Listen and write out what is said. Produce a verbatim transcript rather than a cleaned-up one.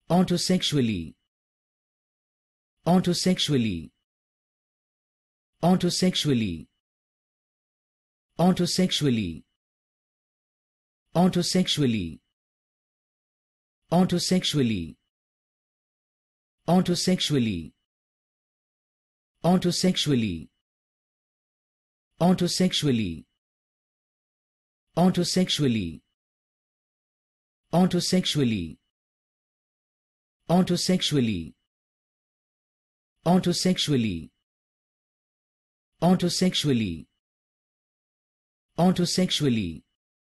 Autosexually. Autosexually. Autosexually. Autosexually. Autosexually. Autosexually. Autosexually. Autosexually. Autosexually. Autosexually. Autosexually. Autosexually. Autosexually. Autosexually. Autosexually.